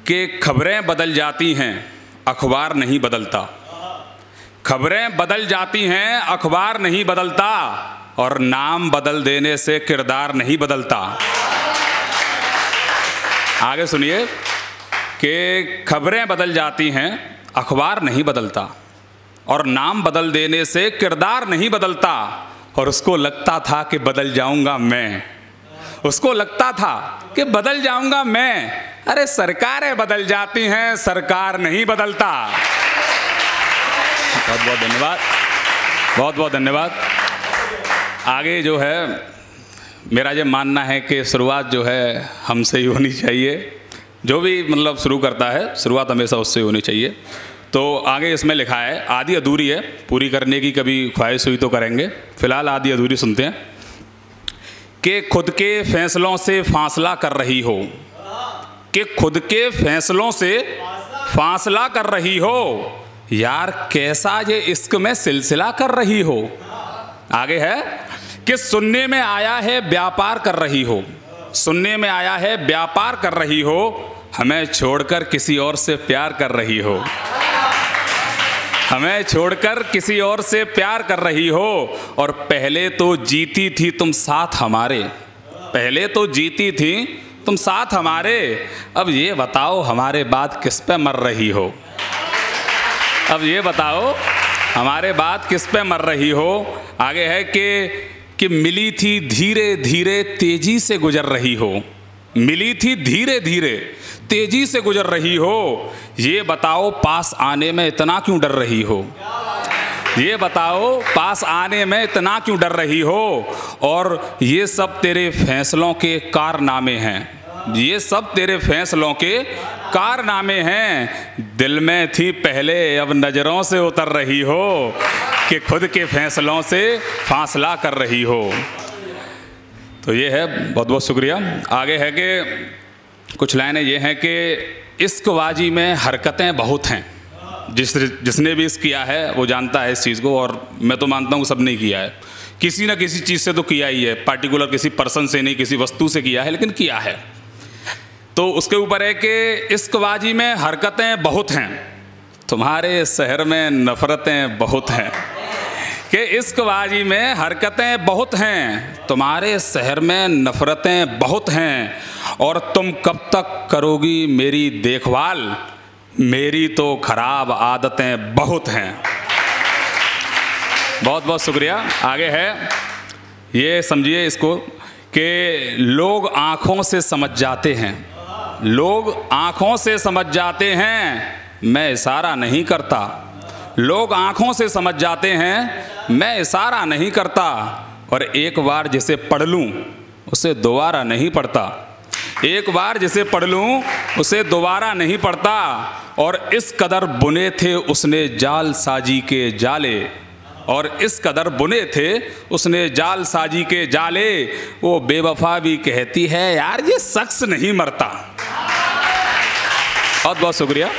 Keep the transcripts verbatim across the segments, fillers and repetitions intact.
कि खबरें बदल जाती हैं, अखबार नहीं बदलता। खबरें बदल जाती हैं, अखबार नहीं बदलता, और नाम बदल देने से किरदार नहीं बदलता। आगे सुनिए कि खबरें बदल जाती हैं, अखबार नहीं बदलता, और नाम बदल देने से किरदार नहीं बदलता। और उसको लगता था कि बदल जाऊंगा मैं, उसको लगता था कि बदल जाऊंगा मैं। अरे सरकारें बदल जाती हैं, सरकार नहीं बदलता। बहुत बहुत धन्यवाद, बहुत बहुत धन्यवाद। आगे जो है मेरा ये मानना है कि शुरुआत जो है हमसे ही होनी चाहिए। जो भी मतलब शुरू करता है शुरुआत हमेशा उससे होनी चाहिए। तो आगे इसमें लिखा है, आधी अधूरी है, पूरी करने की कभी ख्वाहिश हुई तो करेंगे। फिलहाल आधी अधूरी सुनते हैं। कि खुद के फैसलों से फासला कर रही हो, कि खुद के फैसलों से फासला कर रही हो, यार कैसा ये इश्क में सिलसिला कर रही हो। आगे है कि सुनने में आया है व्यापार कर रही हो, सुनने में आया है व्यापार कर रही हो, हमें छोड़कर किसी और से प्यार कर रही हो, हमें छोड़कर किसी और से प्यार कर रही हो। और पहले तो जीती थी तुम साथ हमारे, पहले तो जीती थी तुम साथ हमारे, अब ये बताओ हमारे बाद किस पे मर रही हो, अब ये बताओ हमारे बाद किस पे मर रही हो। आगे है कि कि मिली थी धीरे धीरे तेजी से गुजर रही हो, मिली थी धीरे धीरे तेजी से गुजर रही हो, ये बताओ पास आने में इतना क्यों डर रही हो, ये बताओ पास आने में इतना क्यों डर रही हो। और ये सब तेरे फैसलों के कारनामे हैं, ये सब तेरे फैसलों के कारनामे हैं, दिल में थी पहले अब नज़रों से उतर रही हो, कि खुद के फैसलों से फासला कर रही हो। तो ये है, बहुत बहुत शुक्रिया। आगे है कि कुछ लाइनें ये हैं कि इश्कबाजी में हरकतें बहुत हैं, जिस जिसने भी इश्क किया है वो जानता है इस चीज़ को, और मैं तो मानता हूँ सब ने किया है, किसी ना किसी चीज़ से तो किया ही है, पार्टिकुलर किसी पर्सन से नहीं, किसी वस्तु से किया है, लेकिन किया है। तो उसके ऊपर है कि इश्कबाजी में हरकतें बहुत हैं, तुम्हारे शहर में नफ़रतें बहुत हैं, कि इश्कबाजी में हरकतें बहुत हैं, तुम्हारे शहर में नफ़रतें बहुत हैं, और तुम कब तक करोगी मेरी देखभाल, मेरी तो खराब आदतें बहुत हैं। बहुत बहुत शुक्रिया। आगे है, ये समझिए इसको कि लोग आँखों से समझ जाते हैं, लोग आँखों से समझ जाते हैं, मैं इशारा नहीं करता, लोग आँखों से समझ जाते हैं, मैं इशारा नहीं करता, और एक बार जिसे पढ़ लूँ उसे दोबारा नहीं पढ़ता, एक बार जिसे पढ़ लूँ उसे दोबारा नहीं पढ़ता। और इस कदर बुने थे उसने जाल साजी के जाले, और इस कदर बुने थे उसने जाल साजी के जाले, वो बेवफा भी कहती है यार ये शख्स नहीं मरता। बहुत बहुत शुक्रिया।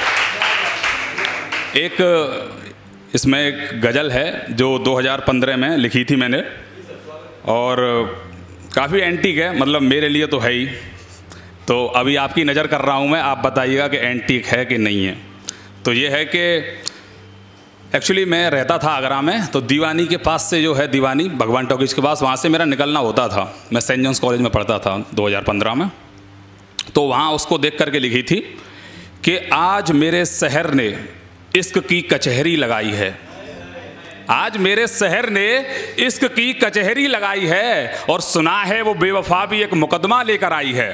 एक इसमें एक गज़ल है जो दो हज़ार पंद्रह में लिखी थी मैंने, और काफ़ी एंटीक है, मतलब मेरे लिए तो है ही। तो अभी आपकी नज़र कर रहा हूँ मैं, आप बताइएगा कि एंटीक है कि नहीं है। तो ये है कि एक्चुअली मैं रहता था आगरा में, तो दीवानी के पास से जो है, दीवानी भगवान टॉकीज के पास, वहाँ से मेरा निकलना होता था। मैं सेंट जॉन्स कॉलेज में पढ़ता था दो हज़ार पंद्रह में। तो वहाँ उसको देख करके लिखी थी कि आज मेरे शहर ने इश्क की कचहरी लगाई है, आज मेरे शहर ने इश्क की कचहरी लगाई है, और सुना है वो बेवफा भी एक मुकदमा लेकर आई है।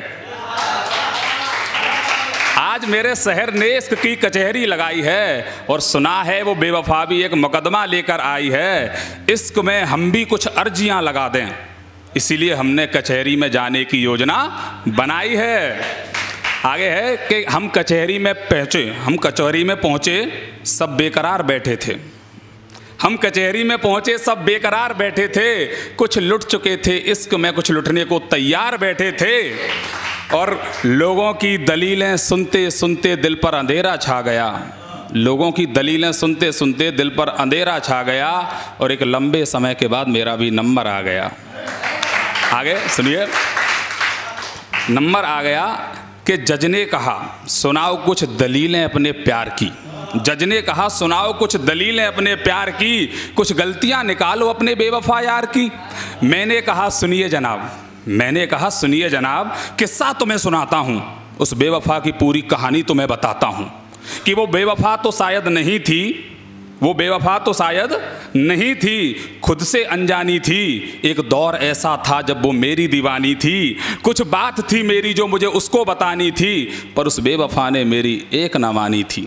आज मेरे शहर ने इश्क की कचहरी लगाई है, और सुना है वो बेवफा भी एक मुकदमा लेकर आई है। इश्क में हम भी कुछ अर्जियां लगा दें, इसीलिए हमने कचहरी में जाने की योजना बनाई है। आगे है कि हम कचहरी में पहुँचे, हम कचहरी में पहुँचे सब बेकरार बैठे थे, हम कचहरी में पहुँचे सब बेकरार बैठे थे, कुछ लुट चुके थे इश्क में, कुछ लुटने को तैयार बैठे थे, और लोगों की दलीलें सुनते सुनते दिल पर अंधेरा छा गया, लोगों की दलीलें सुनते सुनते दिल पर अंधेरा छा गया, और एक लंबे समय के बाद मेरा भी नंबर आ गया। आगे सुनिए, नंबर आ गया कि जज ने कहा सुनाओ कुछ दलीलें अपने प्यार की। जज ने कहा सुनाओ कुछ दलीलें अपने प्यार की, कुछ गलतियां निकालो अपने बेवफा यार की। मैंने कहा सुनिए जनाब, मैंने कहा सुनिए जनाब, किस्सा तुम्हें सुनाता हूँ, उस बेवफा की पूरी कहानी तुम्हें बताता हूँ कि वो बेवफा तो शायद नहीं थी, वो बेवफा तो शायद नहीं थी, खुद से अनजानी थी। एक दौर ऐसा था जब वो मेरी दीवानी थी, कुछ बात थी मेरी जो मुझे उसको बतानी थी, पर उस बेवफा ने मेरी एक ना मानी थी,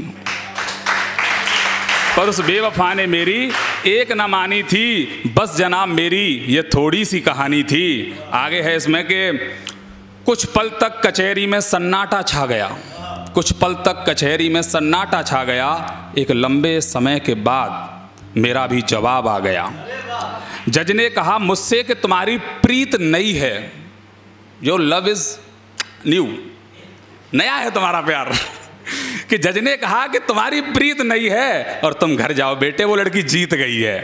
पर उस बेवफा ने मेरी एक ना मानी थी। बस जनाब मेरी ये थोड़ी सी कहानी थी। आगे है इसमें कि कुछ पल तक कचहरी में सन्नाटा छा गया, कुछ पल तक कचहरी में सन्नाटा छा गया, एक लंबे समय के बाद मेरा भी जवाब आ गया। जज ने कहा मुझसे कि तुम्हारी प्रीत नई है, योर लव इज न्यू, नया है तुम्हारा प्यार। कि जज ने कहा कि तुम्हारी प्रीत नई है और तुम घर जाओ बेटे, वो लड़की जीत गई है।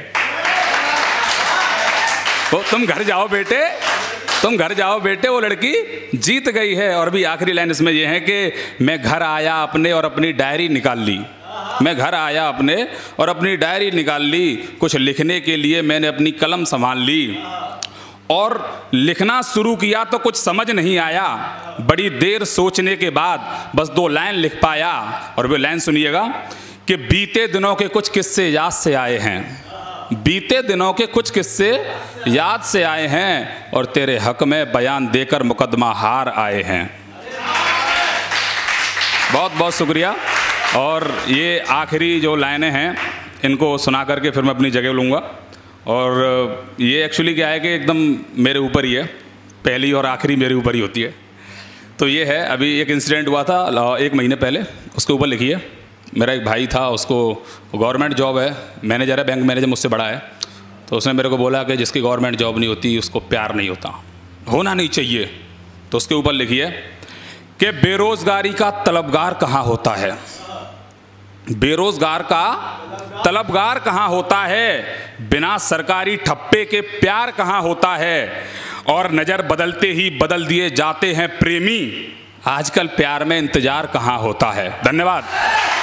वो तुम घर जाओ बेटे, तुम घर जाओ बेटे, वो लड़की जीत गई है। और भी आखिरी लाइन इसमें यह है कि मैं घर आया अपने और अपनी डायरी निकाल ली, मैं घर आया अपने और अपनी डायरी निकाल ली, कुछ लिखने के लिए मैंने अपनी कलम संभाल ली और लिखना शुरू किया तो कुछ समझ नहीं आया। बड़ी देर सोचने के बाद बस दो लाइन लिख पाया। और वो लाइन सुनिएगा कि बीते दिनों के कुछ किस्से याद से आए हैं, बीते दिनों के कुछ किस्से याद से आए हैं और तेरे हक में बयान देकर मुकदमा हार आए हैं। बहुत बहुत शुक्रिया। और ये आखिरी जो लाइनें हैं इनको सुना करके फिर मैं अपनी जगह लूँगा। और ये एक्चुअली क्या है कि एकदम मेरे ऊपर ही है, पहली और आखिरी मेरे ऊपर ही होती है। तो ये है, अभी एक इंसिडेंट हुआ था एक महीने पहले, उसके ऊपर लिखिए। मेरा एक भाई था, उसको गवर्नमेंट जॉब है, मैनेजर है, बैंक मैनेजर, मुझसे बड़ा है। तो उसने मेरे को बोला कि जिसकी गवर्नमेंट जॉब नहीं होती उसको प्यार नहीं होता, होना नहीं चाहिए। तो उसके ऊपर लिखिए कि बेरोजगारी का तलबगार कहाँ होता है, बेरोजगार का तलबगार कहाँ होता है, बिना सरकारी ठप्पे के प्यार कहाँ होता है, और नज़र बदलते ही बदल दिए जाते हैं प्रेमी, आजकल प्यार में इंतजार कहाँ होता है। धन्यवाद।